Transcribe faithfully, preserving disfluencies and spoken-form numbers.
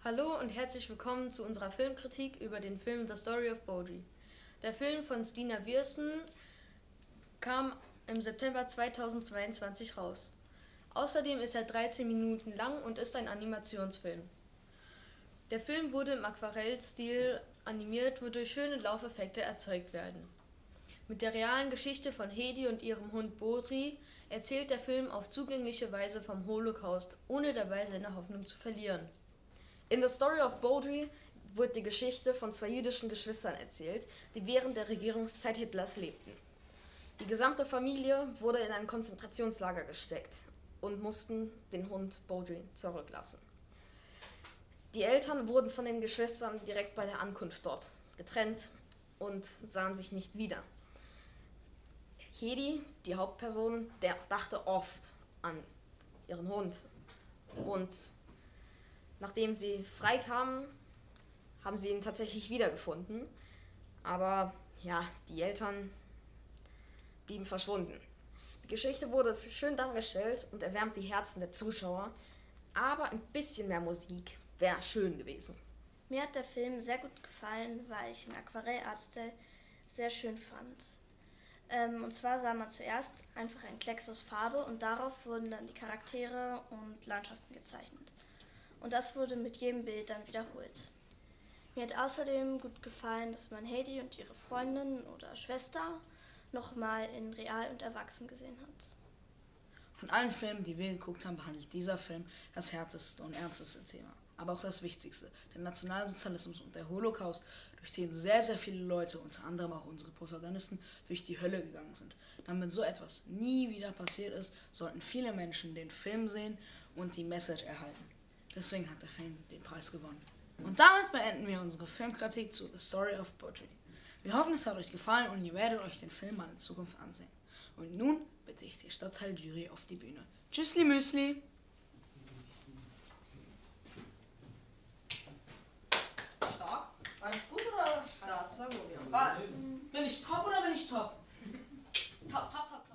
Hallo und herzlich willkommen zu unserer Filmkritik über den Film The Story of Bowdry. Der Film von Stina Wiersen kam im September zweitausendzweiundzwanzig raus. Außerdem ist er dreizehn Minuten lang und ist ein Animationsfilm. Der Film wurde im Aquarellstil animiert, wodurch schöne Laufeffekte erzeugt werden. Mit der realen Geschichte von Hedi und ihrem Hund Bowdry erzählt der Film auf zugängliche Weise vom Holocaust, ohne dabei seine Hoffnung zu verlieren. In The Story of Bowdry wird die Geschichte von zwei jüdischen Geschwistern erzählt, die während der Regierungszeit Hitlers lebten. Die gesamte Familie wurde in ein Konzentrationslager gesteckt und mussten den Hund Bowdry zurücklassen. Die Eltern wurden von den Geschwistern direkt bei der Ankunft dort getrennt und sahen sich nicht wieder. Hedi, die Hauptperson, der dachte oft an ihren Hund und nachdem sie freikamen, haben sie ihn tatsächlich wiedergefunden, aber ja, die Eltern blieben verschwunden. Die Geschichte wurde schön dargestellt und erwärmt die Herzen der Zuschauer, aber ein bisschen mehr Musik wäre schön gewesen. Mir hat der Film sehr gut gefallen, weil ich den Aquarellartstil sehr schön fand. Ähm, und zwar sah man zuerst einfach einen Klecks aus Farbe und darauf wurden dann die Charaktere und Landschaften gezeichnet. Und das wurde mit jedem Bild dann wiederholt. Mir hat außerdem gut gefallen, dass man Hedi und ihre Freundin oder Schwester nochmal in real und erwachsen gesehen hat. Von allen Filmen, die wir geguckt haben, behandelt dieser Film das härteste und ernsteste Thema. Aber auch das Wichtigste, der Nationalsozialismus und der Holocaust, durch den sehr, sehr viele Leute, unter anderem auch unsere Protagonisten, durch die Hölle gegangen sind. Damit so etwas nie wieder passiert ist, sollten viele Menschen den Film sehen und die Message erhalten. Deswegen hat der Film den Preis gewonnen. Und damit beenden wir unsere Filmkritik zu The Story of Bowdry. Wir hoffen, es hat euch gefallen und ihr werdet euch den Film mal in Zukunft ansehen. Und nun bitte ich die Stadtteiljury auf die Bühne. Tschüssli Müsli! Stark? War das gut oder was? Das war gut, ja. War, Bin ich top oder bin ich top? top, top, top.